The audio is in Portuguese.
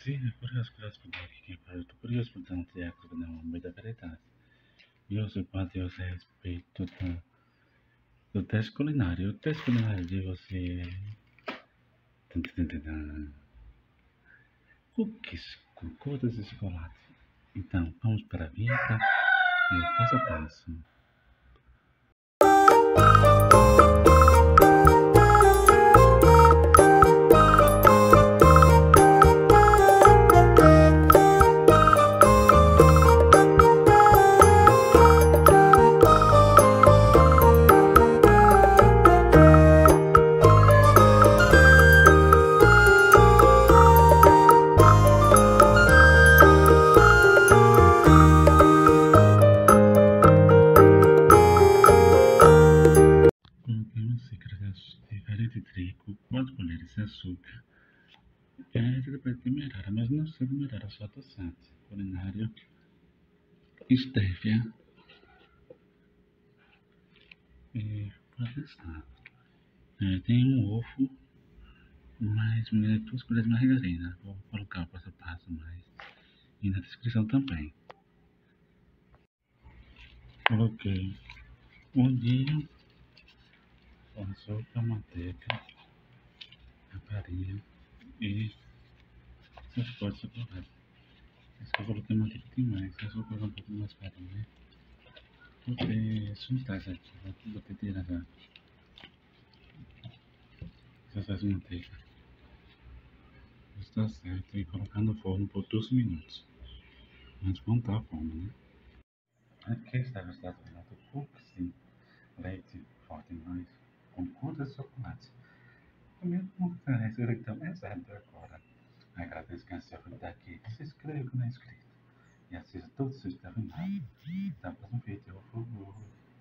Sì, è curioso che fare tu curioso per tanti ecco che non mi da verità. Io se parti io sei aspetto do teste culinario de você cookies com coisas de chocolate. Então, vamos para a vinheta e o passo a passo. Coloquei uma xícara de farinha de trigo, 4 colheres de açúcar. Depois demerara, mas não sei demerara, só adoçante. Culinário, estévia e processado. Tem um ovo, mais 2 colheres de margarina. Vou colocar o passo a passo mais. E na descrição também. Coloquei um dia com açúcar, manteiga, a farinha e essas coisas de chocolate. Acho que eu coloquei manteiga demais, acho que eu vou colocar um pouco mais farinha. Botei suntais aqui, botei tirar essas manteigas. Está certo, e colocar no forno por 12 minutos. Antes de montar a forma, né? Aqui está o resultado final do cookies, leite forte demais, com gotas de chocolate. Comigo com a receita então é certo agora. Agradeço quem assistiu até aqui. Se inscreva se não é inscrito. E assista todos os vídeos até o final. Até o próximo vídeo. Por favor.